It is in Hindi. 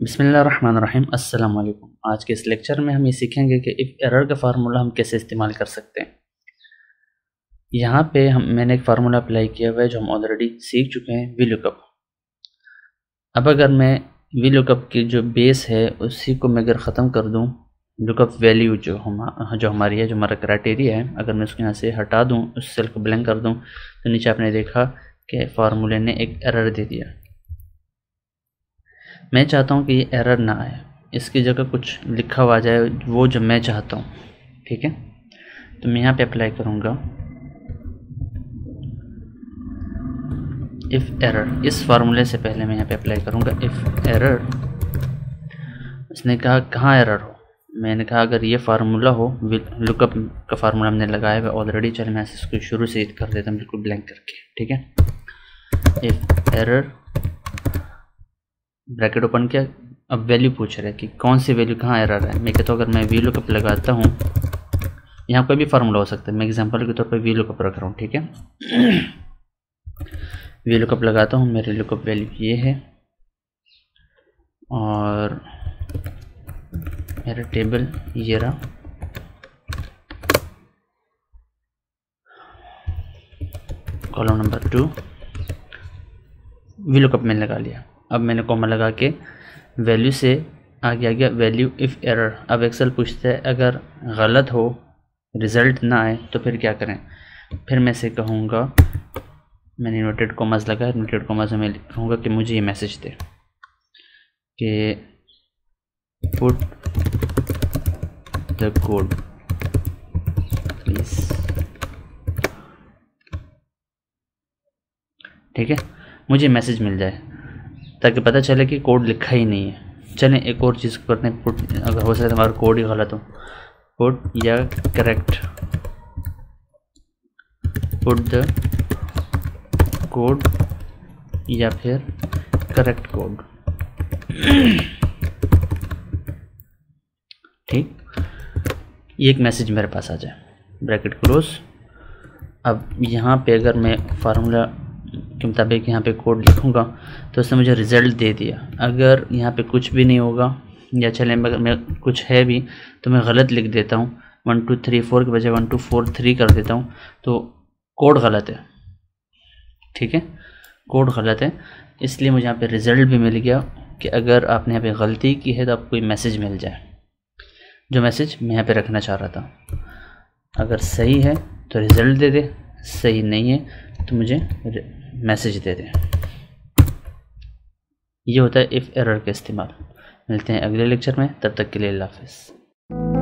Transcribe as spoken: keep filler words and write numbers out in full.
बिस्मिल्लाहिर्रहमानिर्रहीम। अस्सलाम वालेकुम। आज के इस लेक्चर में हम ये सीखेंगे कि इफ़ एरर का फार्मूला हम कैसे इस्तेमाल कर सकते हैं। यहाँ पे हम मैंने एक फार्मूला अप्लाई किया हुआ है जो हम ऑलरेडी सीख चुके हैं, वी लुकअप। अब अगर मैं वी लुकअप की जो बेस है उसी को मैं अगर ख़त्म कर दूँ, लुकअप वैल्यू जो हम जो हमारी है, जो हमारा क्राइटेरिया है, अगर मैं उसको यहाँ से हटा दूँ, उस सेल को ब्लैंक कर दूँ, तो नीचे आपने देखा कि फार्मूले ने एक एरर दे दिया। मैं चाहता हूँ कि ये एरर ना आए, इसकी जगह कुछ लिखा हुआ आ जाए वो जो मैं चाहता हूँ। ठीक है, तो मैं यहाँ पे अप्लाई करूँगा इफ़ एरर। इस फार्मूले से पहले मैं यहाँ पे अप्लाई करूँगा इफ़ एरर। उसने कहा कहाँ एरर हो, मैंने कहा अगर ये फार्मूला हो, लुकअप का फार्मूला हमने लगाया हुआ ऑलरेडी। चल मैं इसको शुरू से कर देता हूँ बिल्कुल ब्लैंक करके। ठीक है, इफ़ एरर ब्रैकेट ओपन किया। अब वैल्यू पूछ रहा है कि कौन सी वैल्यू कहाँ एरर है। मैं कहता हूँ अगर मैं वी लुकअप लगाता हूँ, यहाँ कोई भी फार्मूला हो सकता है, मैं एग्जांपल के तौर पर वी लुकअप रख रहा हूँ। ठीक है, वी लुकअप लगाता हूँ, मेरी लुकअप वैल्यू ये है और मेरा टेबल ये रहा। Column number two V lookup मैंने लगा लिया। अब मैंने कॉमा लगा के वैल्यू से आगे आ गया वैल्यू इफ़ एरर। अब एक्सेल पूछता है अगर गलत हो, रिज़ल्ट ना आए तो फिर क्या करें। फिर मैं से कहूँगा, मैंने इन्वर्टेड कॉमास लगा, इन्वर्टेड कॉमास में कहूँगा कि मुझे ये मैसेज दे कि पुट द कोड प्लीज़। ठीक है, मुझे मैसेज मिल जाए ताकि पता चले कि कोड लिखा ही नहीं है। चलें एक और चीज़ करते हैं, पुट, अगर हो सके तो हमारा कोड ही गलत हो, पुट या करेक्ट, पुट द कोड या फिर करेक्ट कोड। ठीक, ये एक मैसेज मेरे पास आ जाए, ब्रैकेट क्लोज। अब यहाँ पे अगर मैं फार्मूला के मुताबिक यहाँ पे कोड लिखूँगा तो उसने मुझे रिज़ल्ट दे दिया। अगर यहाँ पे कुछ भी नहीं होगा, या चलें अगर मैं कुछ है भी तो मैं गलत लिख देता हूँ, वन टू थ्री फोर के बजाय वन टू फोर थ्री कर देता हूँ, तो कोड गलत है। ठीक है, कोड गलत है, इसलिए मुझे यहाँ पे रिज़ल्ट भी मिल गया कि अगर आपने यहाँ पे गलती की है तो आपको कोई मैसेज मिल जाए, जो मैसेज मैं यहाँ पे रखना चाह रहा था। अगर सही है तो रिज़ल्ट दे दे, सही नहीं है तो मुझे मैसेज दे दे। ये होता है इफ़ एरर का इस्तेमाल। मिलते हैं अगले लेक्चर में, तब तक के लिए अल्लाह हाफ़िज़।